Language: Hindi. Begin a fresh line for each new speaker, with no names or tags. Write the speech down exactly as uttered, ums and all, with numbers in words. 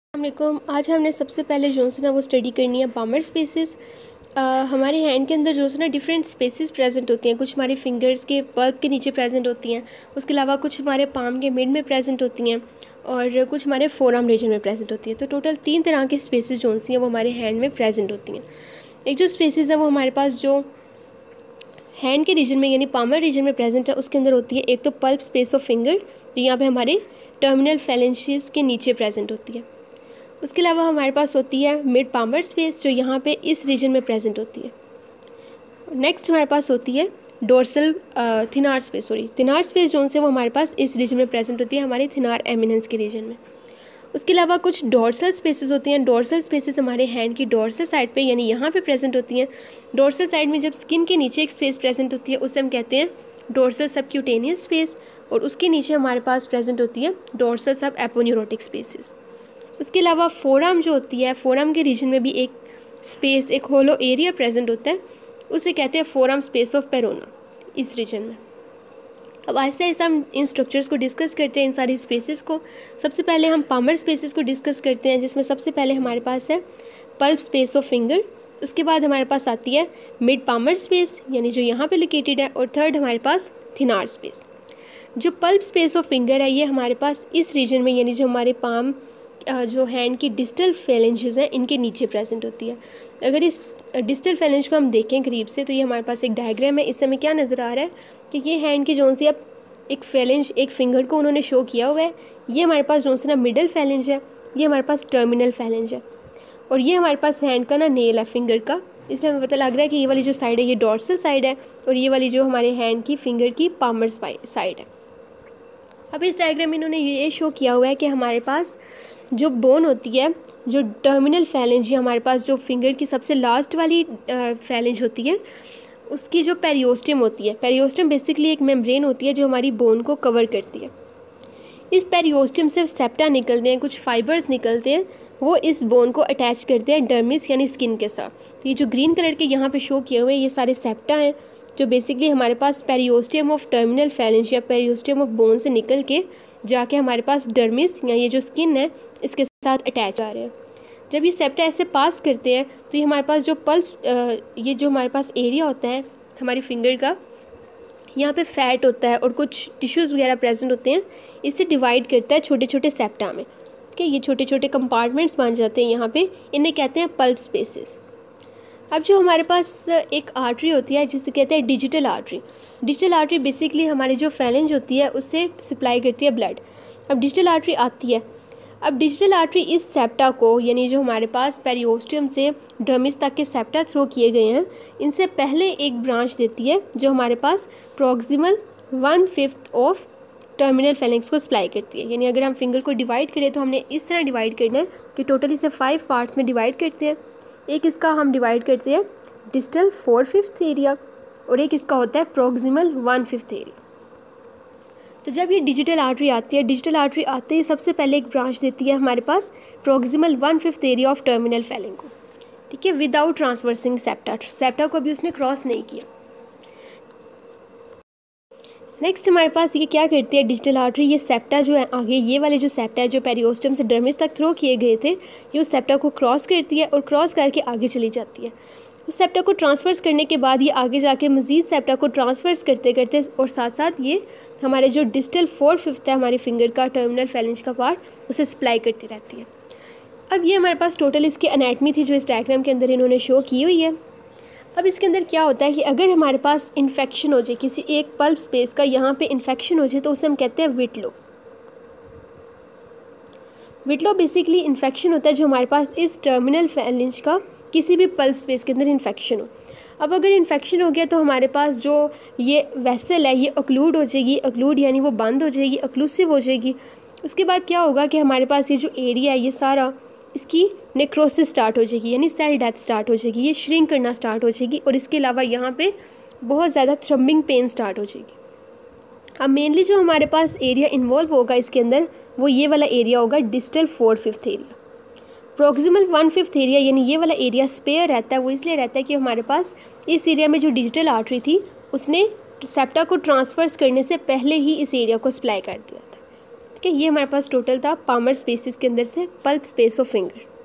अस्सलामुअलैकुम। आज हमने सबसे पहले जो है ना वो स्टडी करनी है पामर स्पेसेस। हमारे हैंड के अंदर जो है ना डिफरेंट स्पेसेस प्रेजेंट होती हैं। कुछ हमारे फिंगर्स के पल्प के नीचे प्रेजेंट होती हैं, उसके अलावा कुछ हमारे पाम के मिड में प्रेजेंट होती हैं और कुछ हमारे फोरआर्म रीजन में प्रेजेंट होती हैं। तो टोटल तीन तरह के स्पेसेस जो हैं वो हमारे हैंड में प्रेजेंट होती हैं। एक जो स्पेसेस है वो हमारे पास जो हैंड के रीजन में यानी पामर रीजन में प्रेजेंट है उसके अंदर होती है एक तो पल्प स्पेस ऑफ फिंगर, जो यहाँ पे हमारे टर्मिनल फैलेंजेस के नीचे प्रेजेंट होती है। उसके अलावा हमारे पास होती है मिड पामर स्पेस, जो यहाँ पे इस रीजन में प्रेजेंट होती है। नेक्स्ट हमारे पास होती है dorsal thenar space sorry thenar space zone से वो हमारे पास इस रीजन में प्रेजेंट होती है, हमारे थिनार एमिनेंस के रीजन में। उसके अलावा कुछ डोर्सल स्पेसेस होती हैं। डोर्सल स्पेसेस हमारे हैंड की डोर्सल साइड पे यानी यहाँ पे प्रेजेंट होती हैं। डोर्सल साइड में जब स्किन के नीचे एक स्पेस प्रेजेंट होती है उसे हम कहते हैं डोर्सल सबक्यूटेनियस स्पेस, और उसके नीचे हमारे पास प्रेजेंट होती है डोर्सल सब एपोन्यूरोटिक स्पेसेस। उसके अलावा फोरआर्म जो होती है, फोरआर्म के रीजन में भी एक स्पेस, एक होलो एरिया प्रेजेंट होता है, उसे कहते हैं फोरआर्म स्पेस ऑफ पेरोना इस रीजन में। अब ऐसे ऐसे हम इन स्ट्रक्चर्स को डिस्कस करते हैं, इन सारी स्पेसेस को। सबसे पहले हम पामर स्पेसेस को डिस्कस करते हैं, जिसमें सबसे पहले हमारे पास है पल्प स्पेस ऑफ फिंगर। उसके बाद हमारे पास आती है मिड पामर स्पेस यानी जो यहाँ पे लोकेटेड है, और थर्ड हमारे पास थिनार स्पेस। जो पल्प स्पेस ऑफ फिंगर है ये हमारे पास इस रीजन में यानी जो हमारे पाम जो हैंड की डिस्टल फैलेंजेस हैं इनके नीचे प्रेजेंट होती है। अगर इस डिस्टल फैलेंज को हम देखें करीब से तो ये हमारे पास एक डायग्राम है। इस समय क्या नज़र आ रहा है कि ये हैंड की जोन सी अब एक फैलेंज, एक फिंगर को उन्होंने शो किया हुआ है। ये हमारे पास जोन से ना मिडल फैलेंज है, ये हमारे पास टर्मिनल फैलेंज है, और ये हमारे पास हैंड का ना नेल है फिंगर का। इससे हमें पता लग रहा है कि ये वाली जो साइड है ये डॉर्सल साइड है, और ये वाली जो हमारे हैंड की फिंगर की पामर साइड है। अब इस डायग्राम में इन्होंने ये शो किया हुआ है कि हमारे पास जो बोन होती है, जो टर्मिनल फैलेंज, हमारे पास जो फिंगर की सबसे लास्ट वाली फैलेंज होती है, उसकी जो पेरियोस्टियम होती है, पेरियोस्टियम बेसिकली एक मेम्ब्रेन होती है जो हमारी बोन को कवर करती है। इस पेरियोस्टियम से सेप्टा निकलते हैं, कुछ फाइबर्स निकलते हैं, वो इस बोन को अटैच करते हैं डर्मिस यानी स्किन के साथ। तो ये जो ग्रीन कलर के यहाँ पे शो किए हुए हैं ये सारे सेप्टा हैं, जो बेसिकली हमारे पास पेरियोस्टियम ऑफ टर्मिनल फैलेंज या पेरियोस्टियम ऑफ बोन से निकल के जाके हमारे पास डर्मिस या ये जो स्किन है इसके साथ अटैच आ रहे हैं। जब ये सेप्टा ऐसे पास करते हैं तो ये हमारे पास जो पल्प, ये जो हमारे पास एरिया होता है हमारी फिंगर का, यहाँ पे फैट होता है और कुछ टिश्यूज़ वगैरह प्रेजेंट होते हैं, इससे डिवाइड करता है छोटे छोटे सेप्टा में। ठीक है, ये छोटे छोटे कंपार्टमेंट्स बन जाते हैं यहाँ पे, इन्हें कहते हैं पल्प स्पेसेस। अब जो हमारे पास एक आर्टरी होती है जिसे कहते हैं digital artery. Digital artery basically हमारी जो फैलेंज होती है उससे सप्लाई करती है ब्लड। अब डिजिटल आर्टरी आती है, अब डिजिटल आर्टरी इस सेप्टा को यानी जो हमारे पास पेरियोस्टियम से ड्रमिस तक के सेप्टा थ्रो किए गए हैं, इनसे पहले एक ब्रांच देती है जो हमारे पास proximal one fifth of terminal phalanx को सप्लाई करती है। यानी अगर हम फिंगर को डिवाइड करें तो हमने इस तरह डिवाइड करना है कि टोटल इसे फाइव पार्ट्स में डिवाइड करते हैं। एक इसका हम डिवाइड करते हैं डिस्टल फोर फिफ्थ एरिया, और एक इसका होता है प्रॉक्सिमल वन फिफ्थ एरिया। तो जब ये डिजिटल आर्टरी आती है, डिजिटल आर्टरी आते ही सबसे पहले एक ब्रांच देती है हमारे पास proximal one fifth area of terminal phalanx को। ठीक है, विदाउट ट्रांसवर्सिंग सेप्टा, सेप्टा को भी उसने क्रॉस नहीं किया। नेक्स्ट हमारे पास ये क्या करती है डिजिटल आर्टरी, ये सेप्टा जो है आगे, ये वाले जो सेप्टा है जो पेरियोस्टियम से डर्मिस तक थ्रो किए गए थे, ये उस सेप्टा को क्रॉस करती है और क्रॉस करके आगे चली जाती है। उस सेप्टा को ट्रांसफर्स करने के बाद ये आगे जाके मज़ीद सेप्टा को ट्रांसफर्स करते करते और साथ साथ ये हमारे जो डिस्टल फोर फिफ्थ है हमारी फिंगर का टर्मिनल फैलेंज का पार्ट, उसे सप्लाई करती रहती है। अब ये हमारे पास टोटल इसकी एनाटमी थी जो इस डायग्राम के अंदर इन्होंने शो की हुई है। अब इसके अंदर क्या होता है कि अगर हमारे पास इन्फेक्शन हो जाए किसी एक पल्प स्पेस का, यहाँ पे इन्फेक्शन हो जाए तो उसे हम कहते हैं विटलो। विटलो बेसिकली इन्फेक्शन होता है जो हमारे पास इस टर्मिनल फैलेंज का किसी भी पल्प स्पेस के अंदर इन्फेक्शन हो। अब अगर इन्फेक्शन हो गया तो हमारे पास जो ये वेसल है ये अक्लूड हो जाएगी, अक्लूड यानी वो बंद हो जाएगी, अक्लूसिव हो जाएगी। उसके बाद क्या होगा कि हमारे पास ये जो एरिया है ये सारा, इसकी नेक्रोसिस स्टार्ट हो जाएगी यानी सेल डेथ स्टार्ट हो जाएगी, ये श्रिंक करना स्टार्ट हो जाएगी, और इसके अलावा यहाँ पे बहुत ज़्यादा थ्रम्बिंग पेन स्टार्ट हो जाएगी। अब मेनली जो हमारे पास एरिया इन्वॉल्व होगा इसके अंदर वो ये वाला एरिया होगा distal four fifth area. Proximal one fifth area यानी ये वाला एरिया स्पेयर रहता है, वो इसलिए रहता है कि हमारे पास इस एरिया में जो डिजिटल आर्टरी थी उसने सेप्टा को ट्रांसफर्स करने से पहले ही इस एरिया को सप्लाई कर दिया था। ठीक है, ये हमारे पास टोटल था पामर स्पेसिस के अंदर से पल्प स्पेस ऑफ फिंगर।